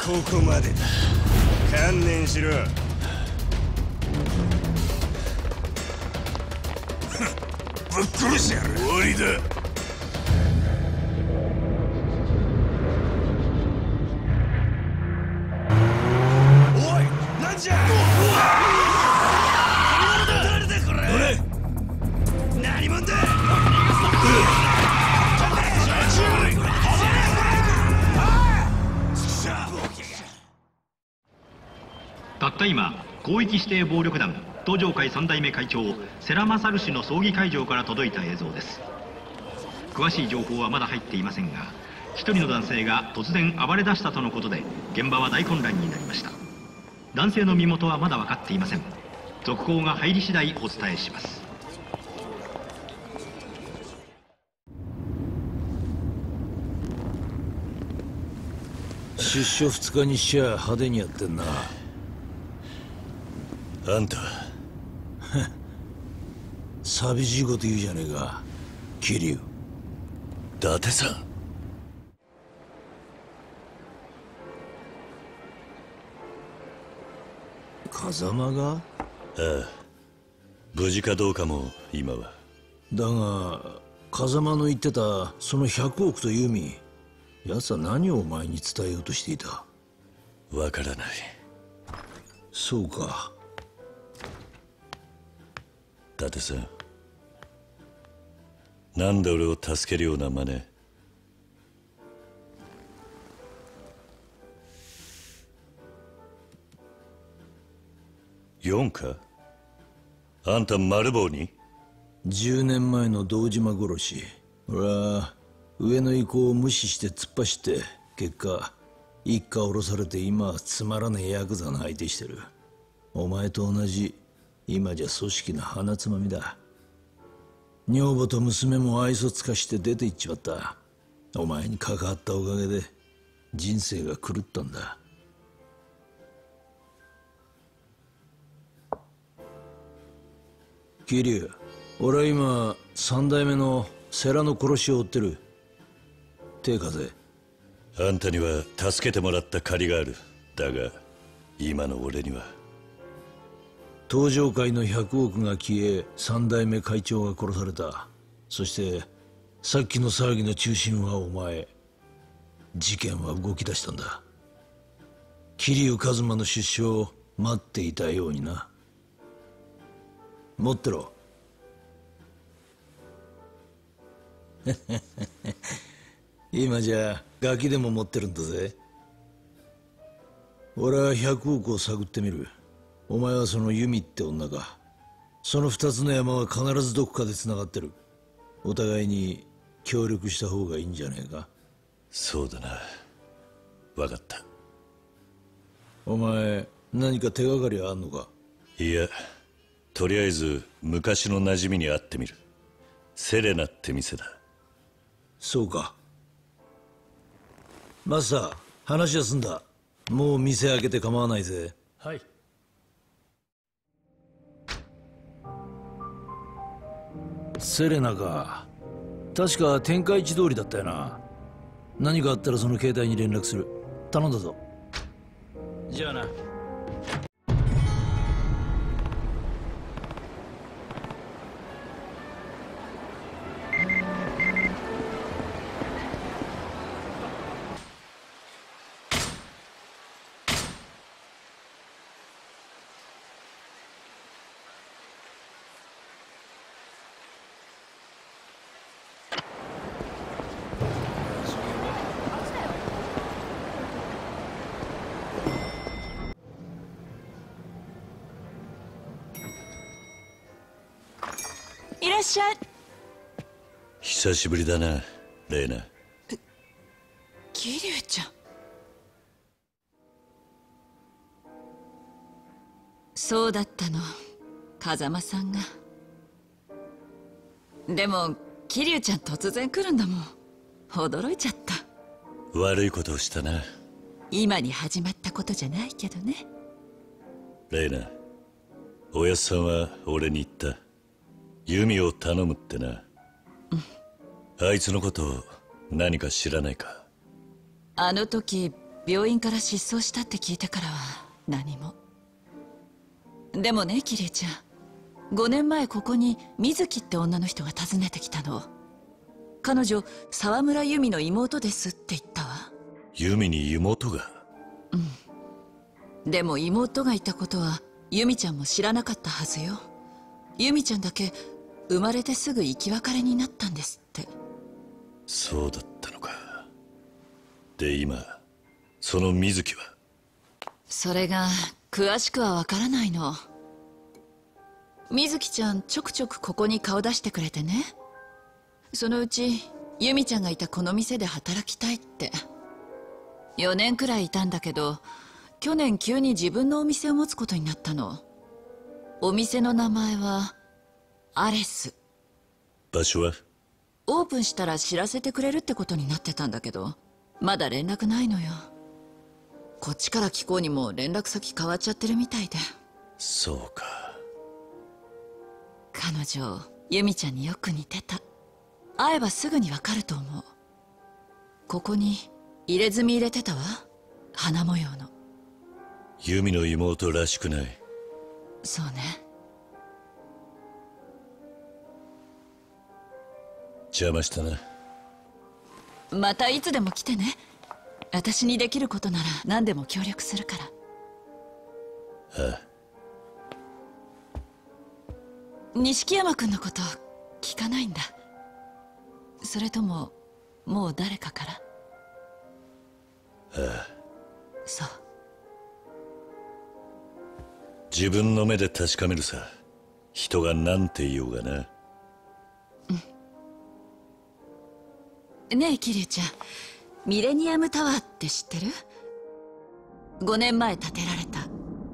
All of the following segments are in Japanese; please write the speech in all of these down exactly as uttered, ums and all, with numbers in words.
ここまでだ。観念しろ。ぶっ殺してやる。終わりだ。おい、なんじゃ。誰だこれ。何者だ。 たった今、広域指定暴力団東上会三代目会長世良勝氏の葬儀会場から届いた映像です。詳しい情報はまだ入っていませんが、一人の男性が突然暴れ出したとのことで、現場は大混乱になりました。男性の身元はまだ分かっていません。続報が入り次第お伝えします。 出所二日にしちゃ派手にやってんな。 あんた寂しいこと言うじゃねえか、桐生。 伊達さん。 風間が？ ああ、無事かどうかも今は。 だが風間の言ってたそのひゃくおくという意味、奴は何をお前に伝えようとしていた？ わからない。 そうか。 伊達さん、なんで俺を助けるような真似。四か？あんた丸坊に？ じゅうねんまえの堂島殺し、俺は上の意向を無視して突っ走って、結果一家降ろされて今はつまらねえヤクザの相手してる。お前と同じ今じゃ組織の鼻つまみだ。女房と娘も愛想つかして出て行っちまった。お前に関わったおかげで人生が狂ったんだ。桐生、俺は今三代目の世良の殺しを追ってる。手貸せ。 あんたには助けてもらった借りがある。だが今の俺には。 東上会のひゃくおくが消え、三代目会長が殺された。そしてさっきの騒ぎの中心はお前。事件は動き出したんだ。桐生一馬の出所を待っていたようにな。持ってろ。今じゃガキでも持ってるんだぜ。俺はひゃくおくを探ってみる。お前はそのユミって女か。その二つの山は必ずどこかで繋がってる。お互いに協力した方がいいんじゃねえか。 そうだな。分かった。 お前何か手がかりはあんのか？ いや、とりあえず昔の馴染みに会ってみる。セレナって店だ。 そうか。マスター、話は済んだ。もう店開けて構わないぜ。 はい。 セレナか。確か天下一通りだったよな。何かあったらその携帯に連絡する。頼んだぞ。じゃあな。 いらっしゃい。 久しぶりだな、レイナ。 桐生ちゃん。そうだったの、風間さんが。でも桐生ちゃん突然来るんだもん。驚いちゃった。 悪いことをしたな。 今に始まったことじゃないけどね。 レイナ、おやっさんは俺に言った。ユミを頼むってな。うん、あいつのこと何か知らないか？ あの時病院から失踪したって聞いてからは何も。でもね、桐生ちゃん、ごねんまえここに水木って女の人が訪ねてきたの。彼女沢村由美の妹ですって言ったわ。 由美に妹が？ うん。でも妹がいたことは由美ちゃんも知らなかったはずよ。由美ちゃんだけ生まれてすぐ生き別れになったんですって。 そうだったのか。で今その水木は？ それが詳しくはわからないの。水木ちゃんちょくちょくここに顔出してくれてね。そのうち由美ちゃんがいたこの店で働きたいって。よねんくらいいたんだけど、去年急に自分のお店を持つことになったの。お店の名前はアレス。 場所は？ オープンしたら知らせてくれるってことになってたんだけど、まだ連絡ないのよ。こっちから聞こうにも連絡先変わっちゃってるみたいで。 そうか。 彼女由美ちゃんによく似てた。会えばすぐにわかると思う。ここに入れ墨入れてたわ、花模様の。 由美の妹らしくない。 そうね。 邪魔したな。 またいつでも来てね。私にできることなら何でも協力するから。 ああ。 錦山君のこと聞かないんだ。それとももう誰かから？ ああ。 そう。 自分の目で確かめるさ。人が何て言おうがな。 うん。ねえ桐生ちゃん、ミレニアムタワーって知ってる？ごねんまえ建てられた。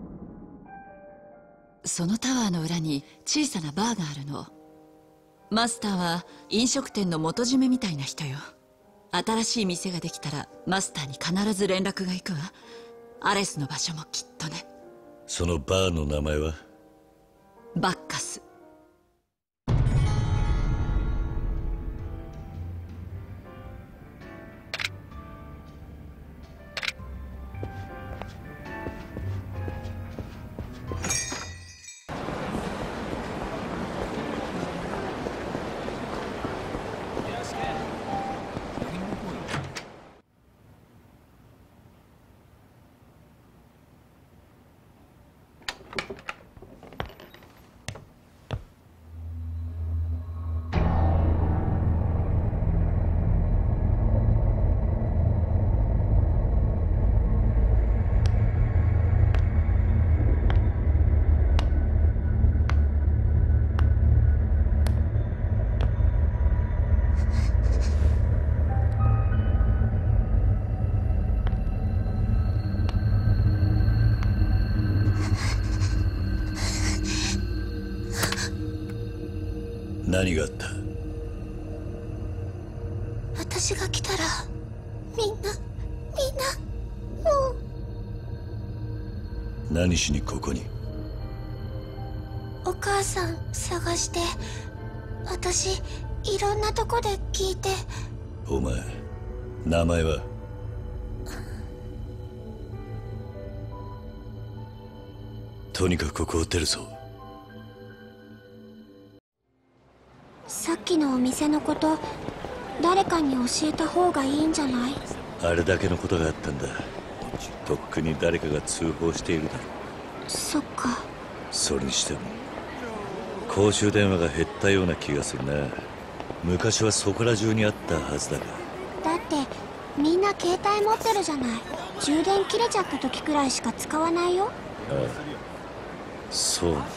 そのタワーの裏に小さなバーがあるの。マスターは飲食店の元締めみたいな人よ。新しい店ができたらマスターに必ず連絡が行くわ。アレスの場所もきっとね。 そのバーの名前は？ バッカス。 何があった？ 私が来たらみんなみんなもう。 何しにここに？ お母さん探して、私いろんなとこで聞いて。 お前名前は？とにかくここを出るぞ。 さっきのお店のこと誰かに教えた方がいいんじゃない？ あれだけのことがあったんだ。とっくに誰かが通報しているだろう。 そっか。 それにしても公衆電話が減ったような気がするな。昔はそこら中にあったはずだが。 だってみんな携帯持ってるじゃない。充電切れちゃった時くらいしか使わないよ。 ああ、そうなのか。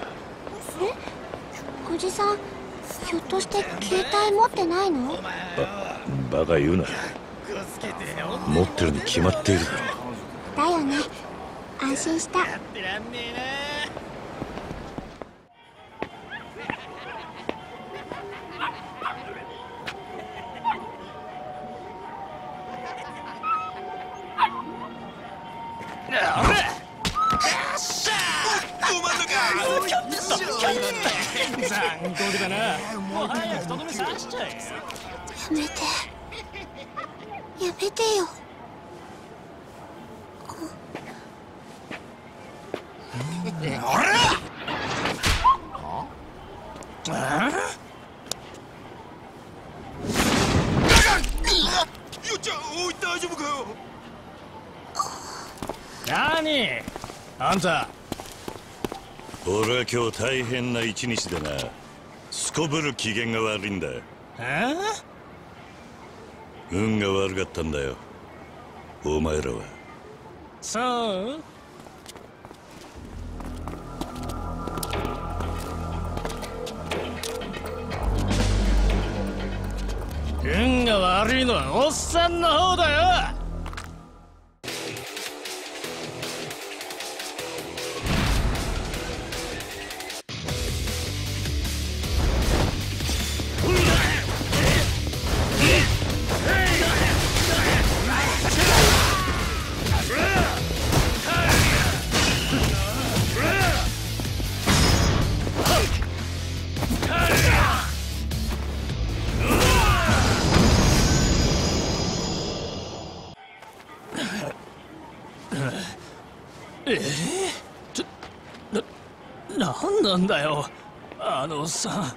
え、おじさんひょっとして携帯持ってないの？ ば、バカ言うな。持ってるに決まっているだろう。 だよね。安心した。 残酷だな。もう早くとどめ刺しちゃえ。 やめてやめてよ。 何あんた。 俺は今日大変な一日でな。すこぶる機嫌が悪いんだ。 え運が悪かったんだよ、お前らは。 そう。運が悪いのはおっさんの方だよ。ええちょな、なんなんだよあのおっさん。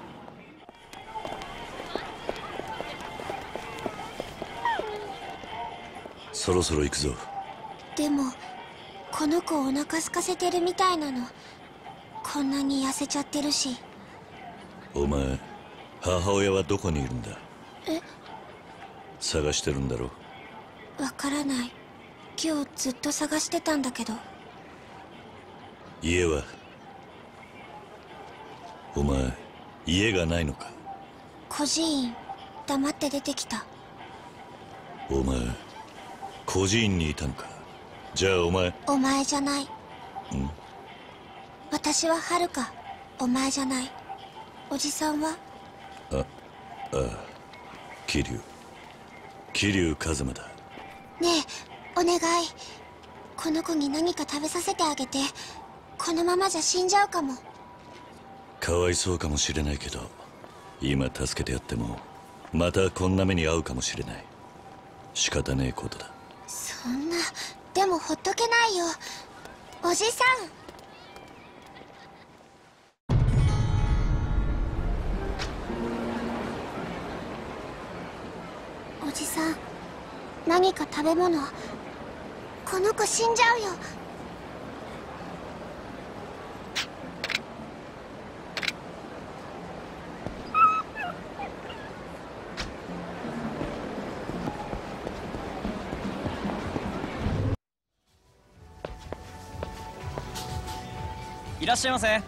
そろそろ行くぞ。 でもこの子お腹空かせてるみたいなの。こんなに痩せちゃってるし。 お前、母親はどこにいるんだ？ え？ 探してるんだろ？ わからない。今日ずっと探してたんだけど。 家は？お前、家がないのか？ 孤児院、黙って出てきた。 お前、孤児院にいたのか？じゃあお前。 お前じゃない。 ん？ 私ははるか。お前じゃない。おじさんは？ あ、ああ、桐生。桐生一馬だ。 ねえ、お願い。この子に何か食べさせてあげて。このままじゃ死んじゃうかも。 かわいそうかもしれないけど、今助けてやってもまたこんな目に遭うかもしれない。仕方ねえことだ。 そんな、でもほっとけないよおじさん。おじさん、何か食べ物。この子死んじゃうよ。 いらっしゃいませ。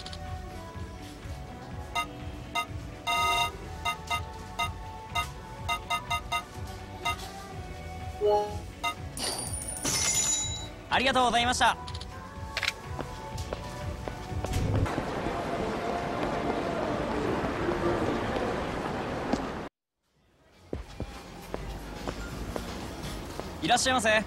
ありがとうございました。いらっしゃいませ。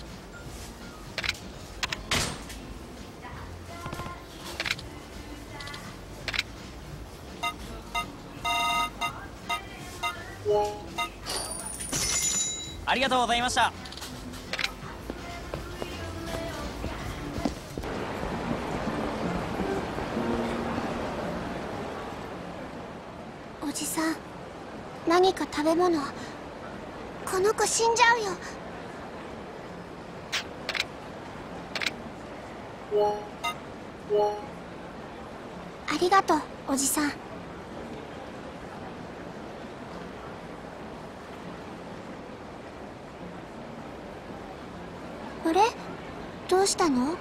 ありがとうございました。 おじさん、何か食べ物。この子死んじゃうよ。ありがとう、おじさん。あれ？どうしたの？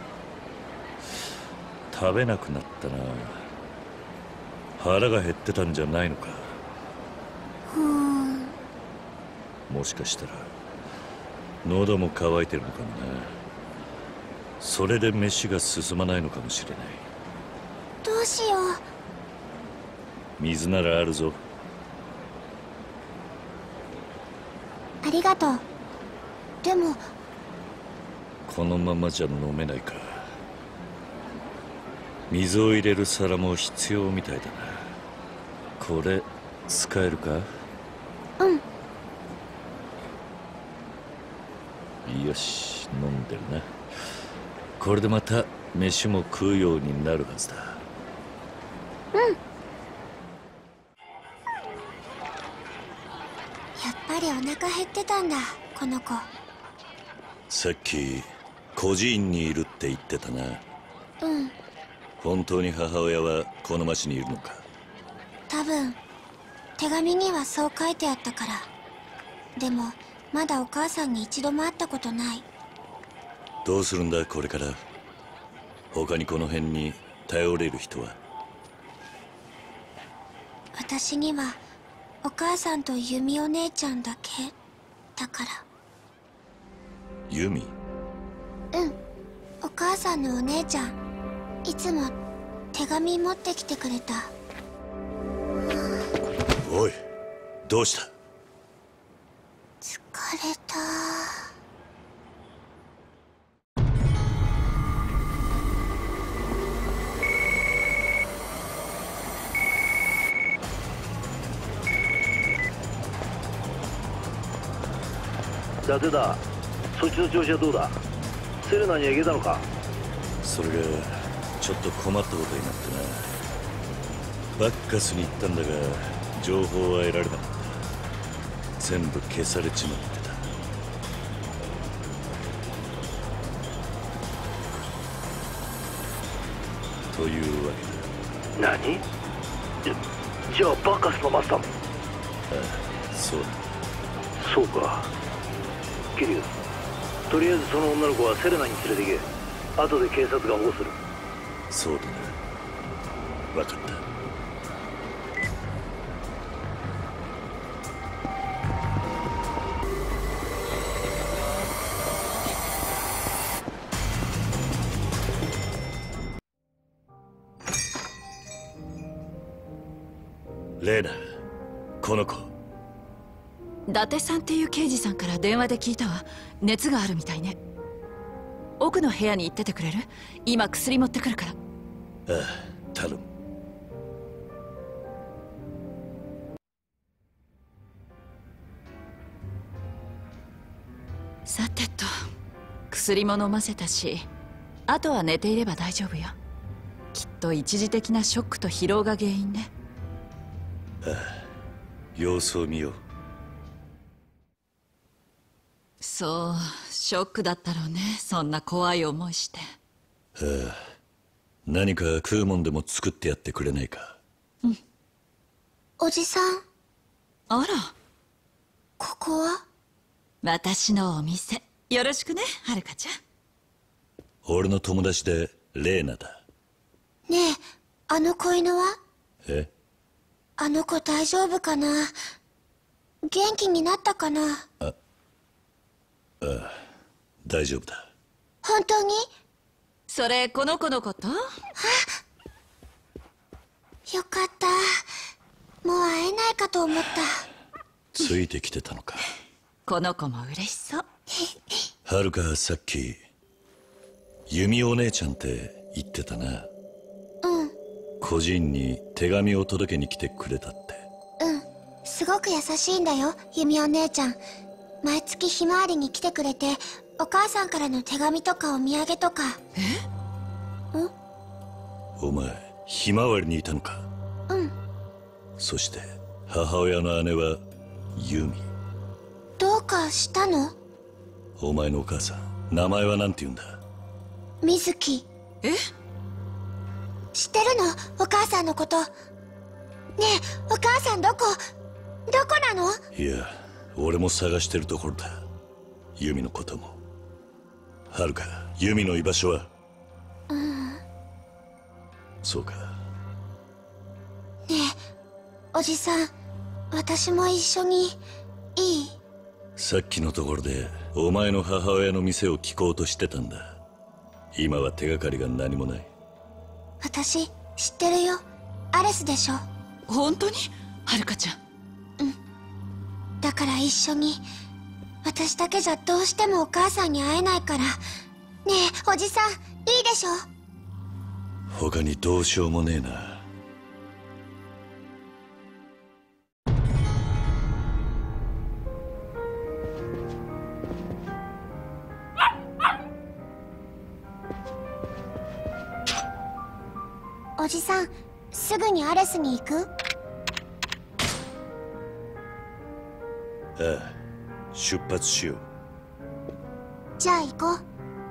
食べなくなったな。腹が減ってたんじゃないのか？ ふーん。 もしかしたら喉も渇いてるのかもな。それで飯が進まないのかもしれない。 どうしよう。 水ならあるぞ。 ありがとう。でもこのままじゃ飲めないか。水を入れる皿も必要みたいだな。これ使えるか？ うん。 よし、飲んでるな。 これでまた飯も食うようになるはずだ。 うん。やっぱりお腹減ってたんだ、この子。 さっき孤児院にいるって言ってたな。 うん。 本当に母親はこの町にいるのか？ 多分手紙にはそう書いてあったから。でもまだお母さんに一度も会ったことない。 どうするんだこれから。他にこの辺に頼れる人は？ 私にはお母さんとユミお姉ちゃんだけだから。 ユミ？ うん、お母さんのお姉ちゃん。いつも手紙持ってきてくれた。 おい、どうした？ 疲れた。 伊達だ。そっちの調子はどうだ？セレナには行けたのか？ それがちょっと困ったことになってな。バッカスに行ったんだが情報は得られなかった。全部消されちまってた。というわけだ。 何？じゃ、じゃあバッカスのマスターも？ ああ、そうだ。 そうか。キリュウ、とりあえずその女の子はセレナに連れて行け。後で警察が保護する。 そうだな。分かった。レーナ、この子。 伊達さんっていう刑事さんから電話で聞いたわ。熱があるみたいね。奥の部屋に行っててくれる？今薬持ってくるから。 ああ、頼む。 さてと、薬も飲ませたし、あとは寝ていれば大丈夫よ。きっと一時的なショックと疲労が原因ね。 ああ、様子を見よう。 そう、ショックだったろうね。そんな怖い思いして。 ああ、何か食うもんでも作ってやってくれないか？ うん。 おじさん。 あら、 ここは？ 私のお店。よろしくね、はるかちゃん。 俺の友達でレーナだ。 ねえ、あの子犬は？ え？ あの子大丈夫かな？元気になったかな？ あ、ああ、大丈夫だ。 本当に？ それこの子のこと？ よかった。もう会えないかと思った。 ついてきてたのか。 この子も嬉しそう。 はるかさっき弓お姉ちゃんって言ってたな。 うん。 孤児院に手紙を届けに来てくれたって。 うん、すごく優しいんだよ、弓お姉ちゃん。毎月ひまわりに来てくれて、お母さんからの手紙とかお土産とか。え？ん？ お前ひまわりにいたのか？ うん。 そして母親の姉はユミ。 どうかしたの？ お前のお母さん、名前は何て言うんだ？ 水木。 え？ 知ってるの？お母さんのこと。ねえ、お母さんどこ？どこなの？ いや、俺も探してるところだ。ユミのことも。はるか、ユミの居場所は？ うん。 そうか。 ねえ、おじさん、私も一緒にいい？ さっきのところでお前の母親の店を聞こうとしてたんだ。今は手がかりが何もない。 私知ってるよ。アレスでしょ。 本当に？はるかちゃん。 うん。だから一緒に。私だけじゃどうしてもお母さんに会えないから。ねえ、おじさん、いいでしょ？ 他にどうしようもねえな。 おじさん、すぐにアレスに行く？ ああ、出発しよう。 じゃあ行こう。行こ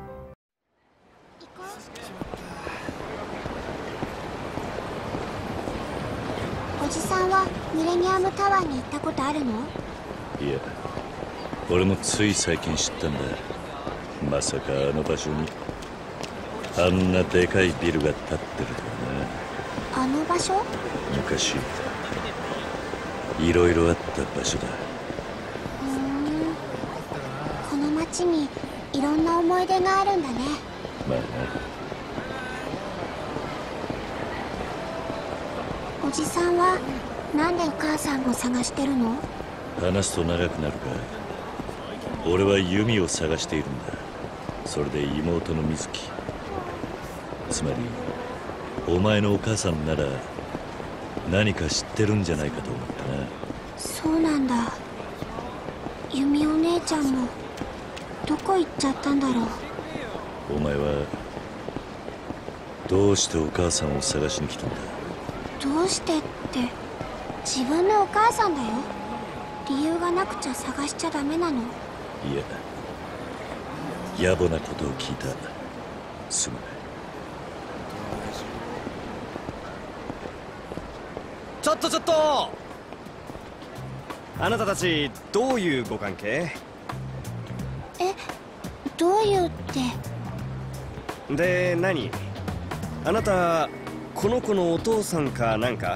う。おじさんはミレニアムタワーに行ったことあるの？ いや、俺もつい最近知ったんだ。まさかあの場所にあんなでかいビルが建ってるとはな。 あの場所？ 昔いろいろあった場所だ。 うーん、この街にいろんな思い出があるんだね。 まあな。 おじさんはなんでお母さんを探してるの？ 話すと長くなるが、俺は弓を探しているんだ。それで妹の水木、つまりお前のお母さんなら何か知ってるんじゃないかと思ってな。 そうなんだ。弓お姉ちゃんもどこ行っちゃったんだろう。 お前はどうしてお母さんを探しに来たんだ？ どうしてって自分のお母さんだよ。理由がなくちゃ探しちゃダメなの？ いや、野暮なことを聞いた。すまない。 ちょっとちょっと、あなたたちどういうご関係？ え、どういうって？ で、何？あなたこの子のお父さんかなんか？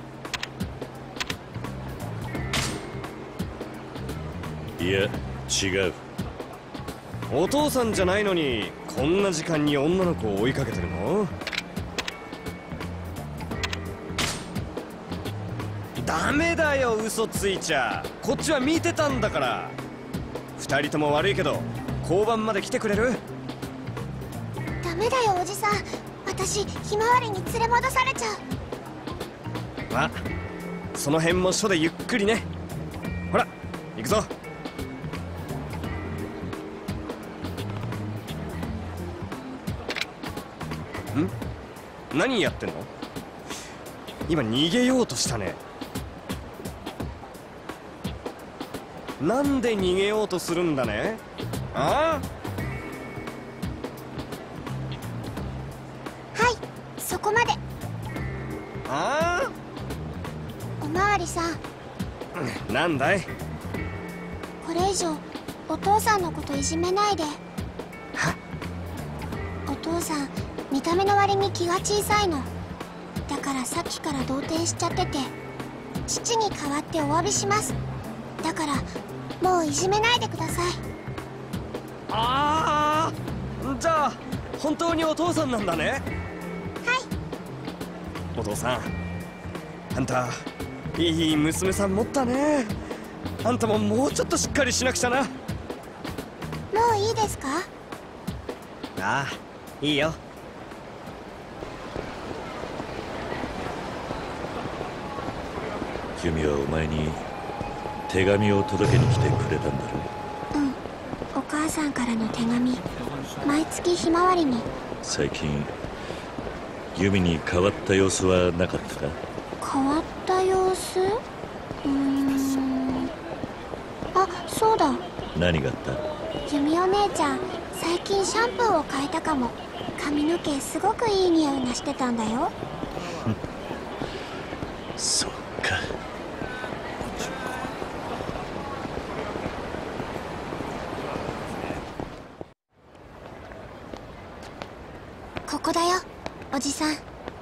いや、違う。 お父さんじゃないのにこんな時間に女の子を追いかけてるの？ダメだよ、嘘ついちゃ。こっちは見てたんだから。二人とも悪いけど交番まで来てくれる？ ダメだよおじさん、私ひまわりに連れ戻されちゃう。 まあその辺も署でゆっくりね。ほら行くぞ。ん？何やってんの？今逃げようとしたね。なんで逃げようとするんだね？ああ？はい、そこまで。 あおまわりさん、 あ？なんだい？ これ以上お父さんのこといじめないで。 は？ お父さん見た目の割に気が小さいの。だからさっきから動転しちゃってて、父に代わってお詫びします。だからもういじめないでください。 ああ、じゃあ本当にお父さんなんだね。 はい。 お父さん、あんたいい娘さん持ったね。あんたももうちょっとしっかりしなくちゃな。 もういいですか？ ああ、いいよ。 君はお前に手紙を届けに来てくれたんだろうん、お母さんからの手紙。毎月ひまわりに。 最近ユミに変わった様子はなかったか？ 変わった様子？うーん、あ、そうだ。 何があった？ ユミお姉ちゃん最近シャンプーを変えたかも。髪の毛すごくいい匂いがしてたんだよ。 そっか。 ここだよ、おじさん。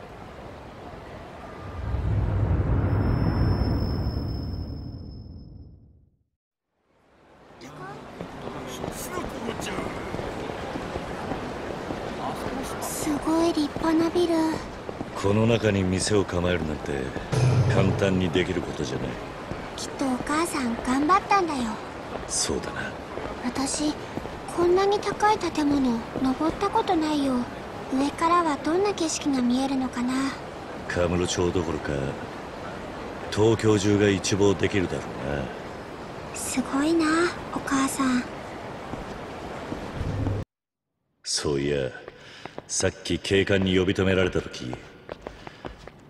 すごい立派なビル。 この中に店を構えるなんて簡単にできることじゃない。 きっとお母さん頑張ったんだよ。 そうだな。 私こんなに高い建物登ったことないよ。上からはどんな景色が見えるのかな。 カムロ町どころか東京中が一望できるだろうな。 すごいな、お母さん。 そういや、さっき警官に呼び止められた時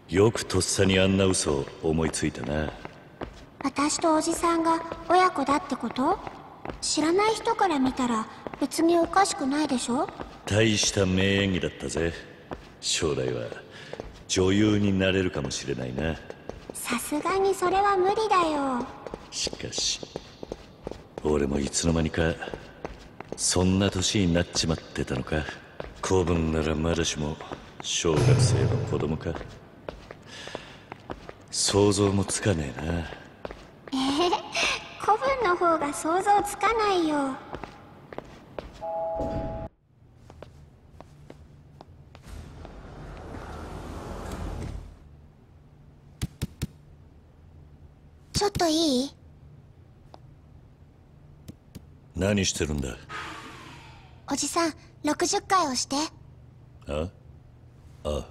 よくとっさにあんな嘘を思いついたな。 私とおじさんが親子だってこと？知らない人から見たら別におかしくないでしょ？ 大した名演技だったぜ。将来は女優になれるかもしれないな。 さすがにそれは無理だよ。 しかし俺もいつの間にかそんな年になっちまってたのか。子分ならまだしも小学生の子供か。想像もつかねえな。 ええ、子分の方が想像つかないよ。ちょっといい？ 何してるんだ？ おじさん、ろくじゅっかい押して。 ああ。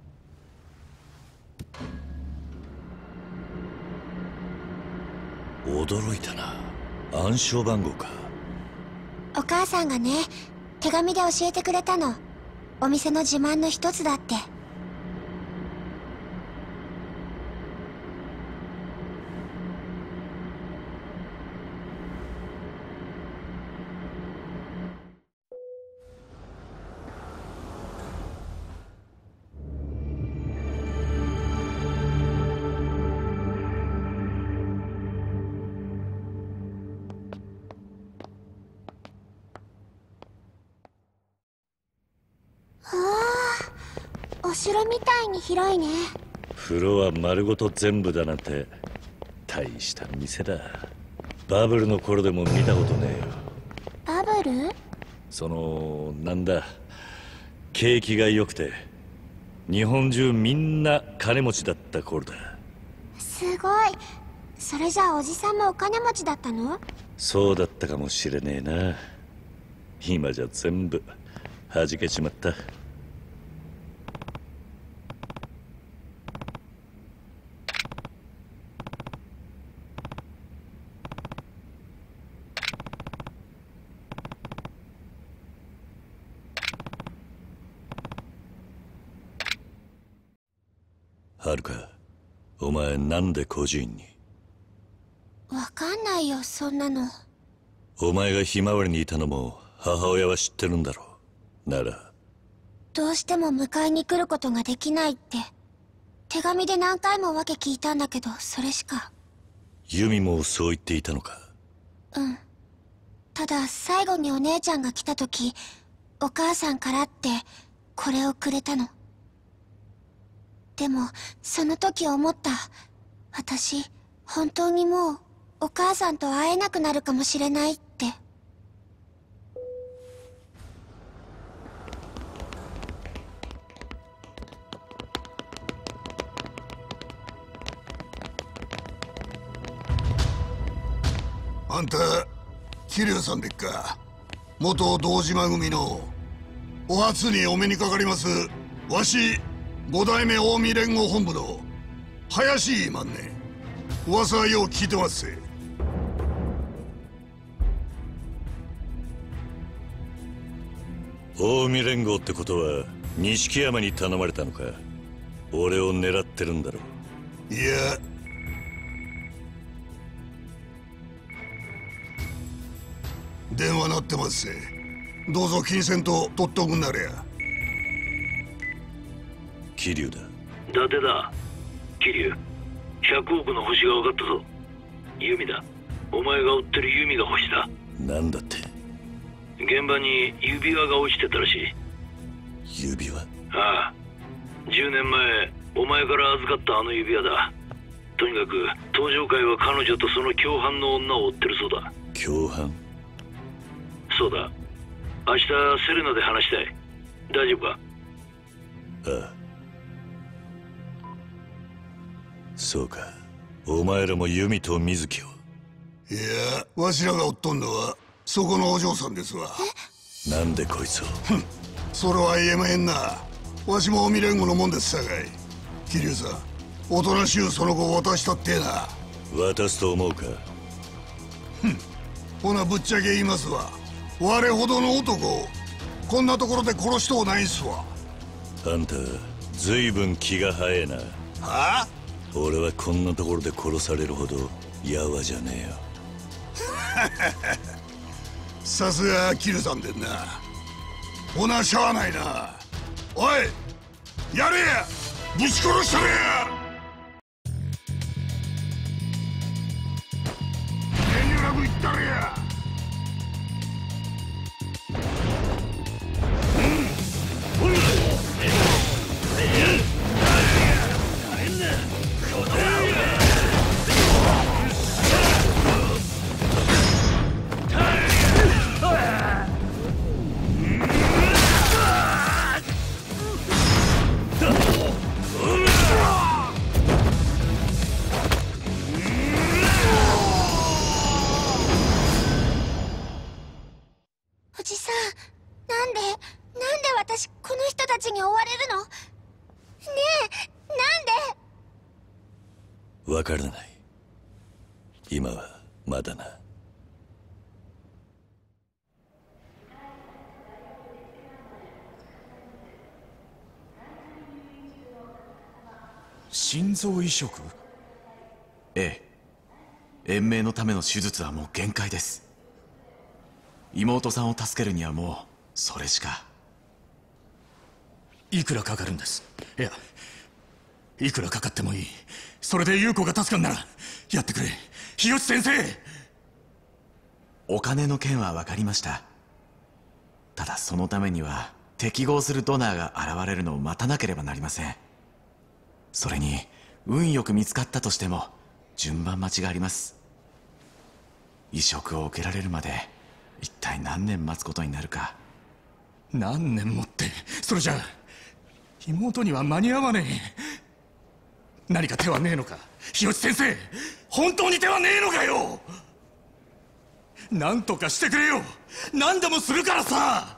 驚いたな。暗証番号か。 お母さんがね、手紙で教えてくれたの。お店の自慢の一つだって。お城みたいに広いね。 風呂は丸ごと全部だなんて大した店だ。バブルの頃でも見たことねえよ。 バブル？ そのなんだ、景気が良くて日本中みんな金持ちだった頃だ。 すごい。それじゃあおじさんもお金持ちだったの？ そうだったかもしれねえな。今じゃ全部弾けちまった。はるか、お前なんで孤児院に？ わかんないよ、そんなの。 お前がひまわりにいたのも母親は知ってるんだろう。ならどうしても迎えに来ることができないって手紙で何回も訳聞いたんだけど、それしか。 ユミもそう言っていたのか？ うん。ただ最後にお姉ちゃんが来た時、お母さんからってこれをくれたの。でもその時思った。私本当にもうお母さんと会えなくなるかもしれないって。 あんた桐生さんでっか？元堂島組のお初にお目にかかります。わし五代目近江連合本部の林万ね。噂はよう聞いてますぜ。 近江連合ってことは錦山に頼まれたのか？俺を狙ってるんだろう。 いや、電話鳴ってますぜ。どうぞ金銭と取っとくんなりゃ。 桐生だ。 伊達だ。桐生、ひゃくおくの星が分かったぞ。弓だ。お前が追ってる弓が星だ。 なんだって？ 現場に指輪が落ちてたらしい。 指輪？ ああ、じゅうねんまえお前から預かったあの指輪だ。とにかく登場会は彼女とその共犯の女を追ってるそうだ。 共犯？ そうだ。明日セレナで話したい。大丈夫か？ ああ。そうか、お前らも弓と水木を。 いや、わしらが追っとんのはそこのお嬢さんですわ。 なんでこいつを？ それは言えまへんな。わしも近江連合のもんですさかい。桐生さん、おとなしゅうその子を渡したってな。 渡すと思うか？ ふん、ほなぶっちゃけ言いますわ。我ほどの男をこんなところで殺しとうないんすわ。 あんたずいぶん気が早えな。 はあ？ 俺はこんなところで殺されるほどやわじゃねえよ。 さすがキルさんでんな。ほなしゃあないな。おいやれや、ぶち殺したれや。遠慮なく言ったれや。 おじさん、なんでなんで私この人たちに追われるの？ねえ、なんで？ わからない。今はまだな。 心臓移植？ええ、延命のための手術はもう限界です。妹さんを助けるにはもうそれしか。 いくらかかるんです？いや、いくらかかってもいい。それで優子が助かるならやってくれ、日吉先生。 お金の件は分かりました。ただそのためには適合するドナーが現れるのを待たなければなりません。それに運よく見つかったとしても順番待ちがあります。移植を受けられるまで一体何年待つことになるか。 何年もって、それじゃ妹には間に合わねえ。何か手はねえのか、日吉先生。本当に手はねえのかよ。何とかしてくれよ。何でもするからさ。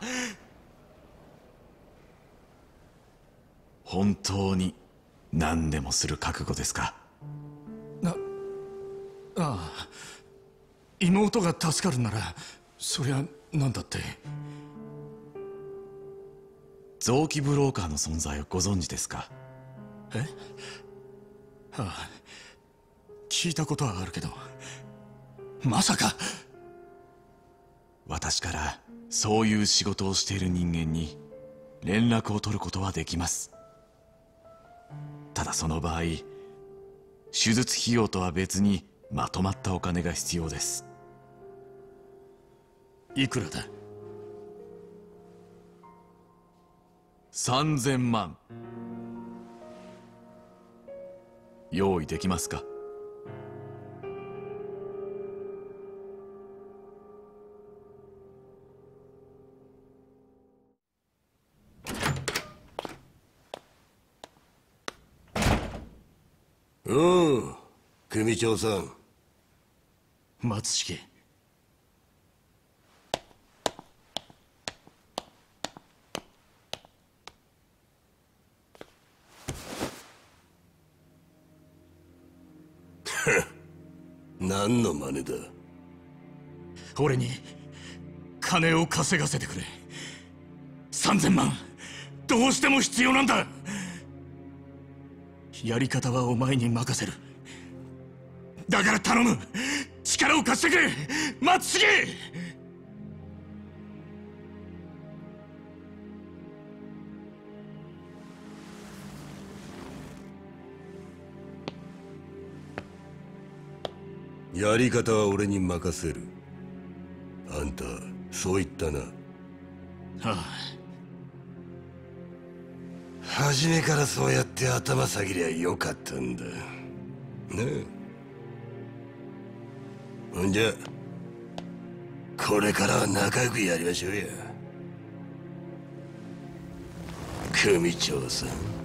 本当に何でもする覚悟ですか？ な、ああ、妹が助かるならそりゃ何だって。 臓器ブローカーの存在をご存知ですか？ え？ああ、聞いたことはあるけど、まさか。 私からそういう仕事をしている人間に連絡を取ることはできます。ただその場合、手術費用とは別にまとまったお金が必要です。 いくらだ？ さんぜんまん。用意できますか？ うん、組長さん。 松重。 何の真似だ？ 俺に金を稼がせてくれ。さんぜんまんどうしても必要なんだ。やり方はお前に任せる。だから頼む、力を貸してくれ松重。 やり方は俺に任せる。あんたそう言ったな。 ああ。 初めからそうやって頭下げりゃよかったんだねえ。ほんじゃこれからは仲良くやりましょうや、組長さん。